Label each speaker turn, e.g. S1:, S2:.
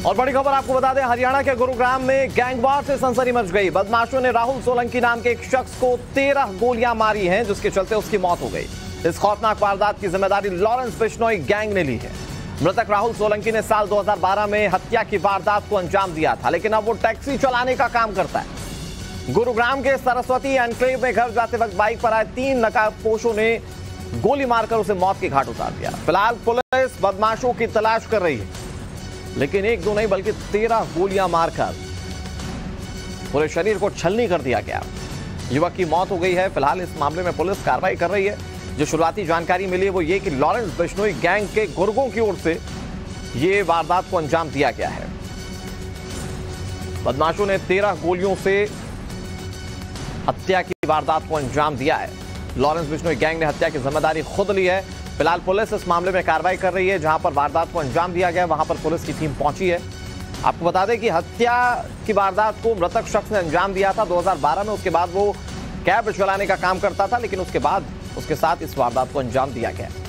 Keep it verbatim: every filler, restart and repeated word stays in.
S1: और बड़ी खबर आपको बता दें, हरियाणा के गुरुग्राम में गैंगवार से सनसनी मच गई। बदमाशों ने राहुल सोलंकी नाम के एक शख्स को तेरह गोलियां मारी हैं, जिसके चलते उसकी मौत हो गई। इस खौफनाक वारदात की जिम्मेदारी लॉरेंस बिश्नोई गैंग ने ली है। मृतक राहुल सोलंकी ने साल दो हज़ार बारह में हत्या की वारदात को अंजाम दिया था, लेकिन अब वो टैक्सी चलाने का काम करता है। गुरुग्राम के सरस्वती एनक्लेव में घर जाते वक्त बाइक पर आए तीन नकाबपोशों ने गोली मारकर उसे मौत के घाट उतार दिया। फिलहाल पुलिस बदमाशों की तलाश कर रही है, लेकिन एक दो नहीं बल्कि तेरह गोलियां मारकर पूरे शरीर को छलनी कर दिया गया। युवक की मौत हो गई है। फिलहाल इस मामले में पुलिस कार्रवाई कर रही है। जो शुरुआती जानकारी मिली है वो ये कि लॉरेंस बिश्नोई गैंग के गुर्गों की ओर से ये वारदात को अंजाम दिया गया है। बदमाशों ने तेरह गोलियों से हत्या की वारदात को अंजाम दिया है। लॉरेंस बिश्नोई गैंग ने हत्या की जिम्मेदारी खुद ली है। फिलहाल पुलिस इस मामले में कार्रवाई कर रही है। जहां पर वारदात को अंजाम दिया गया वहां पर पुलिस की टीम पहुंची है। आपको बता दें कि हत्या की वारदात को मृतक शख्स ने अंजाम दिया था दो हज़ार बारह में। उसके बाद वो कैब चलाने का काम करता था, लेकिन उसके बाद उसके साथ इस वारदात को अंजाम दिया गया।